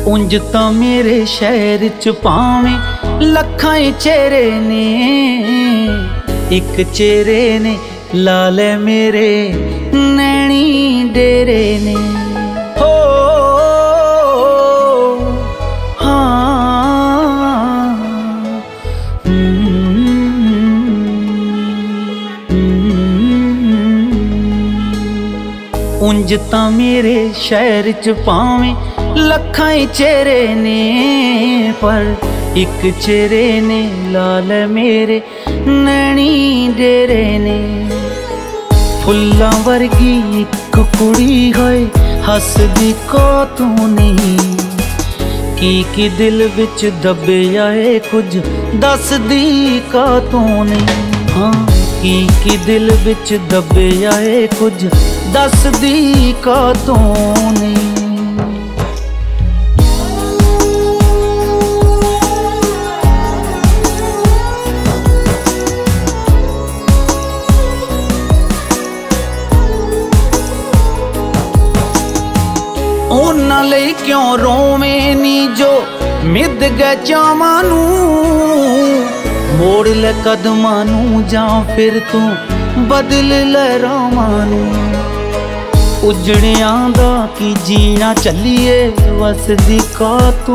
उंज तां मेरे शहर च भावें लखां चेहरे ने, एक चेहरे ने लाल मेरे नैनी डेरे ने। हो उंज तां मेरे शहर च भावें लखां चेहरे ने, पर एक चेहरे ने लाल मेरे नैनी डेरे ने। फुल्लां वर्गी एक कुड़ी होए हसदी को तू नहीं, की दिल विच दबे आए कुछ दसदी का तू नहीं। हाँ की दिल विच दबे आए कुछ दसदी का तू नहीं। उन्हां लई क्यों रोवें नी जो मिद गए चावां नू, मोड़ ले कदमां नू जां फिर तू बदल ले रावां नू। उजड़ियां दा की जीना चलिए वसदी का तू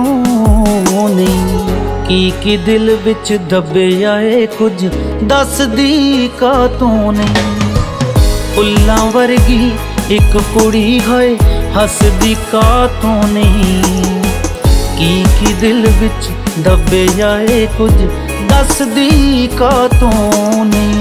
नहीं, की दिल विच दबे आए कुछ दसदी का तू नहीं। फुल्लां वर्गी एक कुड़ी होए हसदी का तू नहीं, की दिल विच दबे आए कुछ दसदी का तू नहीं।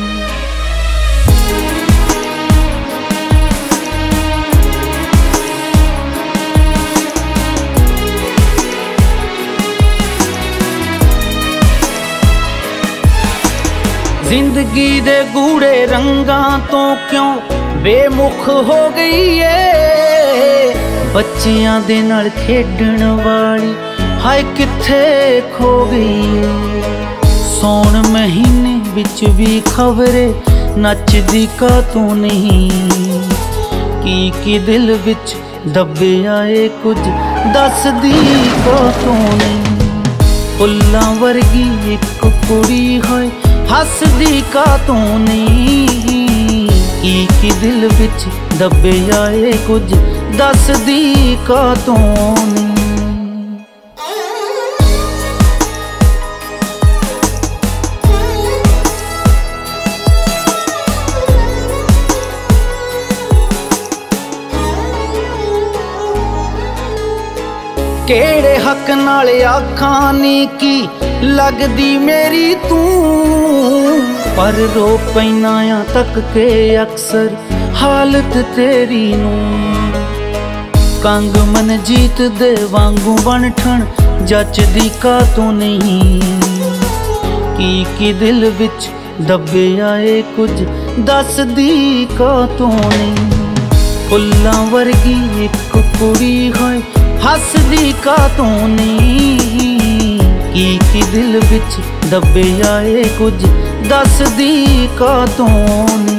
जिंदगी दे गूढ़े रंगां तो क्यों बेमुख हो गई है, बच्चियां दे नाल खेडण वाली हाय किथे खो गई है। सौण महीने विच भी खबरे नचदी का तू नहीं, की दिल विच दबे आए कुछ दसदी का तू नहीं। फुल्लां वर्गी एक कुड़ी होए हसदी का तू नहीं, की दिल विच दबे आए कुछ दसदी का तू नहीं। केड़े हक नाल आखां नी की लगदी मेरी तू, पर रो पैना तक के अक्सर हालत तेरी नू। कंग मन जीत दे वांगू बनठन जचदी का तू नहीं, की दिल विच दबे आए कुछ दसदी का तू नहीं। फुल्लां वर्गी एक कुड़ी होए हसदी का तू नहीं, की दिल विच दबे आए कुछ दसदी का तू नहीं।